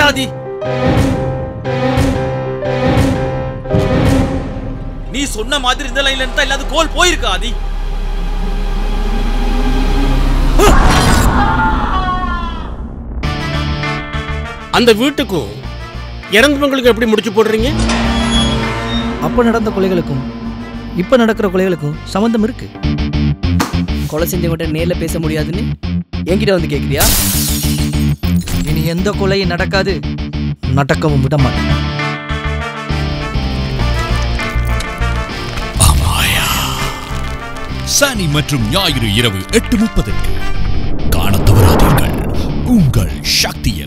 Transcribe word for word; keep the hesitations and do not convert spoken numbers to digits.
ஆதி, நீ சொன்ன மாதிரி இந்த லைன்ல இருந்தா இல்லாத கோல் போயிருக்கா ஆதி. அந்த வீட்டுக்கும் இறந்தவங்களுக்கு எப்படி முடிச்சு போடுறீங்க? அப்ப நடந்த கொலைகளுக்கும் இப்ப நடக்கிற கொலைகளுக்கும் சம்பந்தம் இருக்கு. கொலை செஞ்சவங்கிட்ட நேர்ல பேச முடியாதுன்னு என்கிட்ட வந்து கேக்குறியா? இனி எந்த கொலையும் நடக்காது, நடக்கவும் விட மாட்டேன். அமாயா சனி மற்றும் ஞாயிறு இரவு எட்டு முப்பதுக்கு காணத் தவறாதீர்கள் உங்கள் சக்தியை.